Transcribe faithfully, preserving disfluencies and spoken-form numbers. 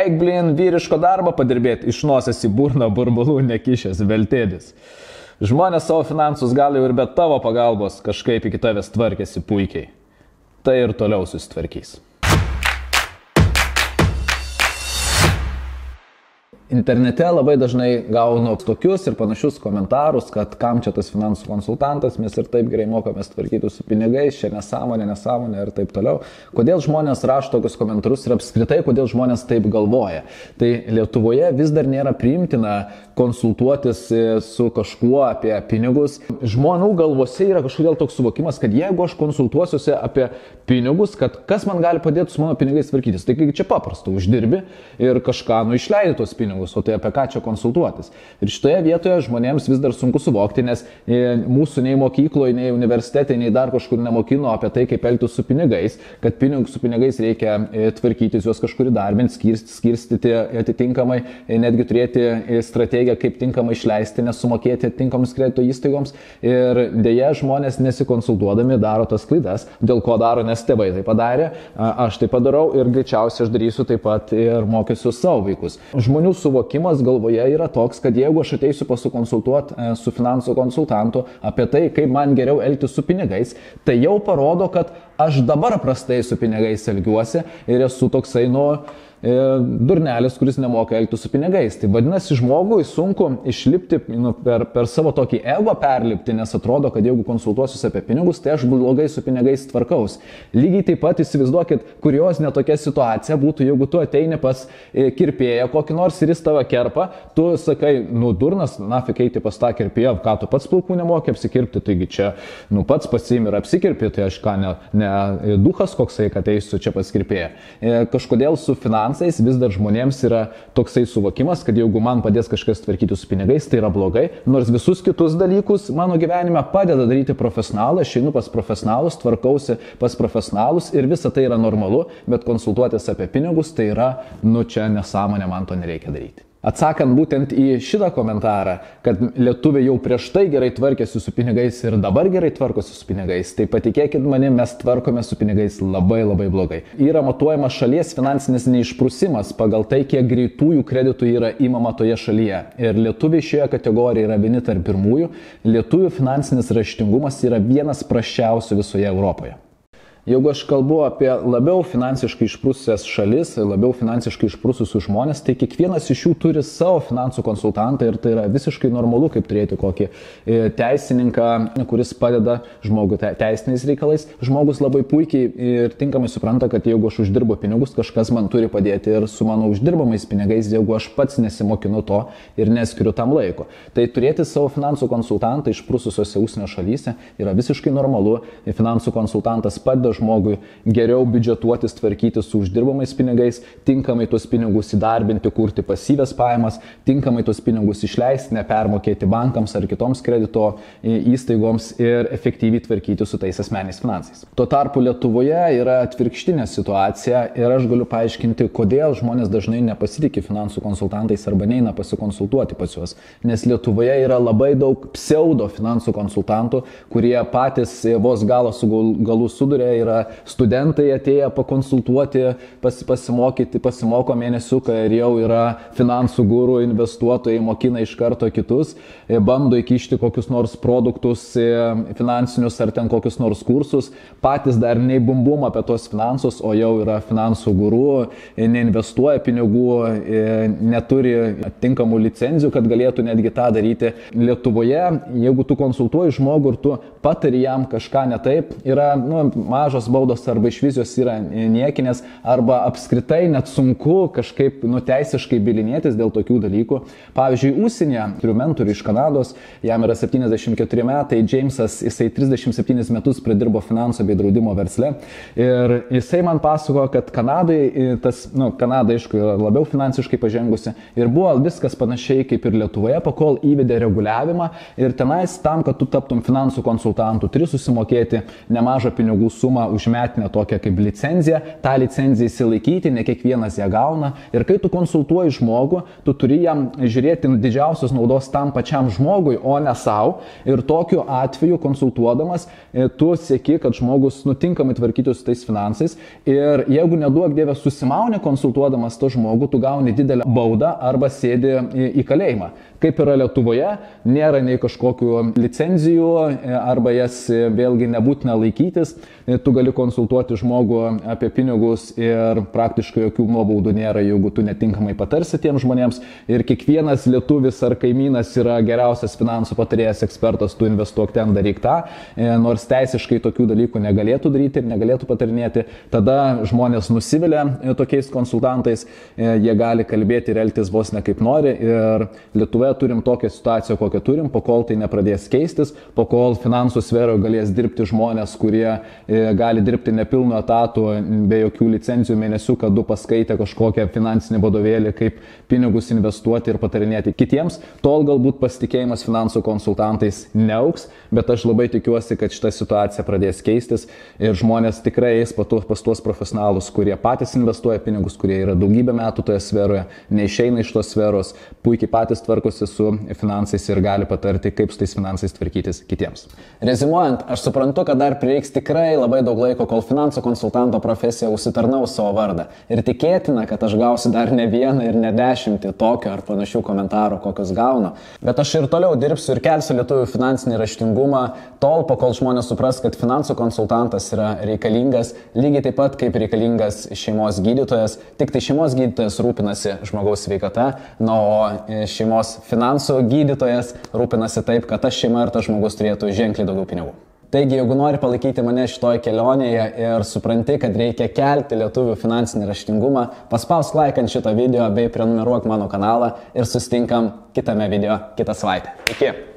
eik blin vyriško darbą padirbėti, iš nosies į burną burbulų nekišęs veltėdis. Žmonės savo finansus gali ir be tavo pagalbos kažkaip iki tavęs tvarkėsi puikiai. Tai ir toliau susitvarkys. Internete labai dažnai gaunu tokius ir panašius komentarus, kad kam čia tas finansų konsultantas, mes ir taip gerai mokomės tvarkyti su pinigais, čia nesąmonė, nesąmonė ir taip toliau. Kodėl žmonės rašo tokius komentarus ir apskritai, kodėl žmonės taip galvoja? Tai Lietuvoje vis dar nėra priimtina konsultuotis su kažkuo apie pinigus. Žmonių galvose yra kažkodėl toks suvokimas, kad jeigu aš konsultuosiuosi apie pinigus, kad kas man gali padėti su mano pinigais tvarkytis, tai čia paprasta, uždirbi ir kažką nu išleidi tos pinigus. O tai apie ką čia konsultuotis. Ir šitoje vietoje žmonėms vis dar sunku suvokti, nes mūsų nei mokykloje, nei universitete, nei dar kažkur nemokino apie tai, kaip elgtis su pinigais, kad pinigų su pinigais reikia tvarkytis, juos kažkur įdarbinti, skirstyti, skirstyti atitinkamai, netgi turėti strategiją, kaip tinkamai išleisti, nesumokėti atitinkamus kredito įstaigoms. Ir dėja žmonės nesikonsultuodami daro tas klaidas, dėl ko daro, nes tėvai tai padarė, aš tai padarau ir greičiausiai aš darysiu taip pat ir mokysiu savo vaikus. Žmonių suvokimas galvoje yra toks, kad jeigu aš ateisiu pasikonsultuoti su finansų konsultantu apie tai, kaip man geriau elgtis su pinigais, tai jau parodo, kad aš dabar prastai su pinigais elgiuosi ir esu toksai, nu, durnelis, kuris nemoka elgtis su pinigais. Tai vadinasi, žmogui sunku išlipti nu, per, per savo tokį ego perlipti, nes atrodo, kad jeigu konsultuosiu apie pinigus, tai aš blogai su pinigais tvarkaus. Lygiai taip pat įsivaizduokit, kuriozinė tokia situacija būtų, jeigu tu ateini pas kirpėją kokį nors ir jis tave kerpa, tu sakai, nu durnas, nafik eiti pas tą kirpėją, ką tu pats plaukų nemoki apsikirpti, taigi čia, nu pats pasiimi ir apsikirpi, tai aš ką, ne, ne duhas koksai, kad eisiu čia pas kirpėją. Kažkodėl su finansų vis dar žmonėms yra toksai suvokimas, kad jeigu man padės kažkas tvarkyti su pinigais, tai yra blogai, nors visus kitus dalykus mano gyvenime padeda daryti profesionalai, aš einu pas profesionalus, tvarkausi pas profesionalus ir visa tai yra normalu, bet konsultuotis apie pinigus tai yra, nu čia nesąmonė, man to nereikia daryti. Atsakant būtent į šitą komentarą, kad lietuviai jau prieš tai gerai tvarkėsi su pinigais ir dabar gerai tvarkosi su pinigais, tai patikėkit manim, mes tvarkome su pinigais labai labai blogai. Yra matuojamas šalies finansinis neišprusimas pagal tai, kiek greitųjų kreditų yra įmama toje šalyje. Ir lietuviai šioje kategorijoje yra vieni tarp pirmųjų. Lietuvių finansinis raštingumas yra vienas prasčiausių visoje Europoje. Jeigu aš kalbu apie labiau finansiškai išprususias šalis, labiau finansiškai išprususius žmonės, tai kiekvienas iš jų turi savo finansų konsultantą ir tai yra visiškai normalu, kaip turėti kokį teisininką, kuris padeda žmogui teisiniais reikalais. Žmogus labai puikiai ir tinkamai supranta, kad jeigu aš uždirbu pinigus, kažkas man turi padėti ir su mano uždirbamais pinigais, jeigu aš pats nesimokinu to ir neskiriu tam laiko. Tai turėti savo finansų konsultantą išprususiose užsienio šalyse yra visiškai normalu. Finansų konsultantas padeda žmogui geriau biudžetuotis, tvarkytis su uždirbamais pinigais, tinkamai tuos pinigus įdarbinti, kurti pasyvias pajamas, tinkamai tuos pinigus išleisti, nepermokėti bankams ar kitoms kredito įstaigoms ir efektyviai tvarkyti su tais asmeniais finansais. Tuo tarpu Lietuvoje yra atvirkštinė situacija ir aš galiu paaiškinti, kodėl žmonės dažnai nepasitikė finansų konsultantais arba neina pasikonsultuoti pas juos. Nes Lietuvoje yra labai daug pseudo finansų konsultantų, kurie patys vos galą su galu suduria, yra studentai atėję pakonsultuoti, pas, pasimokyti, pasimoko mėnesiuką ir jau yra finansų gurų, investuotojai, mokina iš karto kitus, bando įkišti kokius nors produktus finansinius ar ten kokius nors kursus, patys dar nei bumbum apie tos finansus, o jau yra finansų gurų, neinvestuoja pinigų, neturi atitinkamų licenzijų, kad galėtų netgi tą daryti. Lietuvoje, jeigu tu konsultuoji žmogų ir tu patari jam kažką ne taip, yra nu, mažos baudos arba iš vizijos yra niekinės, arba apskritai net sunku kažkaip nuteisiškai bylinėtis dėl tokių dalykų. Pavyzdžiui, užsienyje turiu mentorių iš Kanados, jam yra septyniasdešimt keturi metai, Džeimsas, jisai trisdešimt septynis metus pradirbo finansų bei draudimo versle ir jisai man pasakojo, kad Kanadai, tas, nu, Kanada, aišku, yra labiau finansiškai pažengusi ir buvo viskas panašiai kaip ir Lietuvoje, pakol įvedė reguliavimą ir tenais tam, kad tu taptum finansų konsultantų, turi susimokėti nemažą pinigų sumą sumą už metinę tokią kaip licenciją, tą licenciją įsilaikyti, ne kiekvienas ją gauna. Ir kai tu konsultuoji žmogų, tu turi jam žiūrėti didžiausios naudos tam pačiam žmogui, o ne savo. Ir tokiu atveju konsultuodamas, tu sieki, kad žmogus nutinkamai tvarkytų su tais finansais. Ir jeigu neduok Dieve susimauni konsultuodamas to žmogų, tu gauni didelę baudą arba sėdi į, į kalėjimą. Kaip yra Lietuvoje, nėra nei kažkokių licenzijų arba jas vėlgi nebūtina laikytis. Tu gali konsultuoti žmogų apie pinigus ir praktiškai jokių nuobaudų nėra, jeigu tu netinkamai patarsi tiems žmonėms. Ir kiekvienas lietuvis ar kaimynas yra geriausias finansų patarėjas, ekspertas, tu investuok ten, daryk tą. Nors teisiškai tokių dalykų negalėtų daryti ir negalėtų patarinėti, tada žmonės nusivilia tokiais konsultantais, jie gali kalbėti ir elgtis vos ne kaip nori. Ir Lietuvoje turim tokią situaciją, kokią turim, po kol tai nepradės keistis, po kol finansų sferoje galės dirbti žmonės, kurie e, gali dirbti nepilnu etatu, be jokių licencijų, mėnesių, kad du paskaitę kažkokią finansinį vadovėlį, kaip pinigus investuoti ir patarinėti kitiems, tol galbūt pasitikėjimas finansų konsultantais neauks, bet aš labai tikiuosi, kad šita situacija pradės keistis ir žmonės tikrai eis pas tuos profesionalus, kurie patys investuoja pinigus, kurie yra daugybę metų toje sferoje, neišeina iš tos sferos, puikiai patys tvarkosi su finansais ir gali patarti, kaip su tais finansais tvarkytis kitiems. Rezimuojant, aš suprantu, kad dar prireiks tikrai labai daug laiko, kol finansų konsultanto profesija užsitarnaus savo vardą. Ir tikėtina, kad aš gausiu dar ne vieną ir ne dešimtį tokio ar panašių komentarų, kokius gaunu. Bet aš ir toliau dirbsiu ir kelsiu lietuvių finansinį raštingumą, tol, po kol žmonės supras, kad finansų konsultantas yra reikalingas, lygiai taip pat kaip reikalingas šeimos gydytojas. Tik tai šeimos gydytojas rūpinasi žmogaus sveikata, na, o šeimos finansų gydytojas rūpinasi taip, kad ta šeima ir tas žmogus turėtų ženkliai daugiau pinigų. Taigi, jeigu nori palaikyti mane šitoje kelionėje ir supranti, kad reikia kelti lietuvių finansinį raštingumą, paspausk like ant šito video bei prenumeruok mano kanalą ir susitinkam kitame video kitą savaitę. Iki!